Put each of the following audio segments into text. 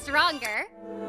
stronger.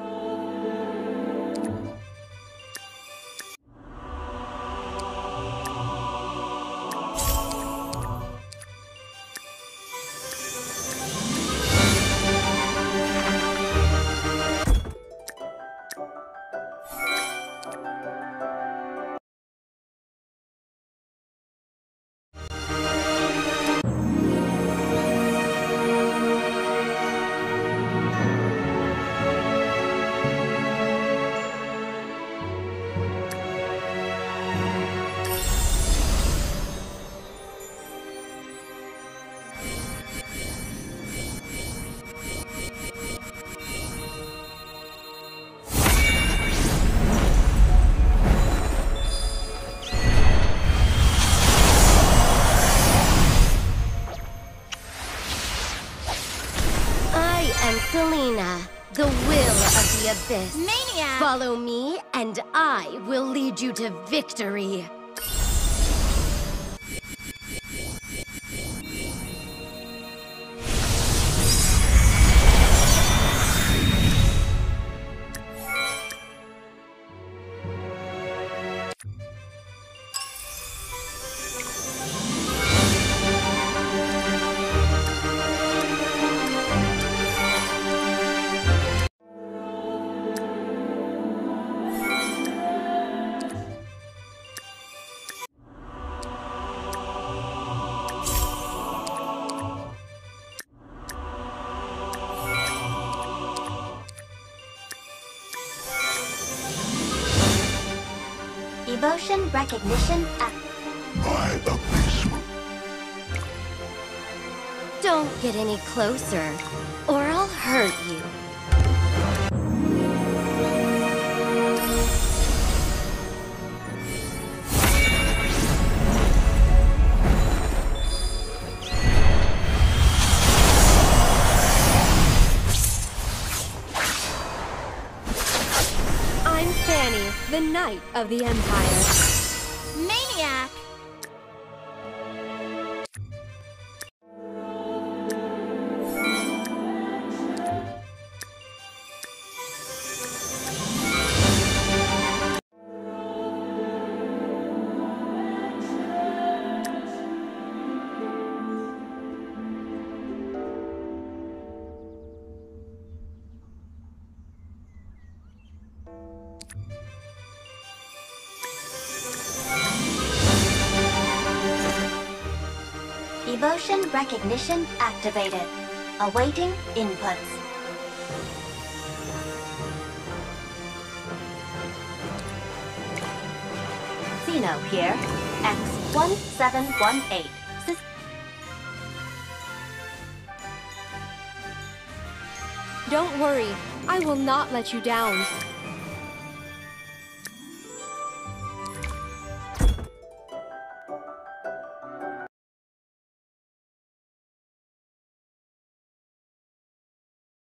Selena, the will of the abyss. Maniac! Follow me, and I will lead you to victory. Emotion recognition act. My abyss. Don't get any closer, or I'll hurt you. The Knight of the Empire. Maniac! Emotion recognition activated. Awaiting inputs. Xeno here. X1718. Don't worry, I will not let you down.